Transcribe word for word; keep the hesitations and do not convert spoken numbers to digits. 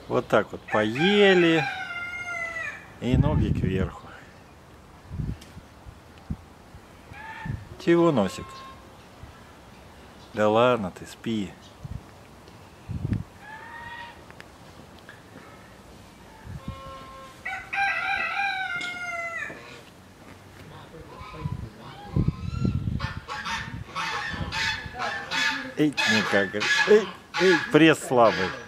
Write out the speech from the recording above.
Вот так вот поели. И ноги кверху. Чего, носик? Да ладно, ты спи. Эй, ну как, эй, эй, пресс слабый.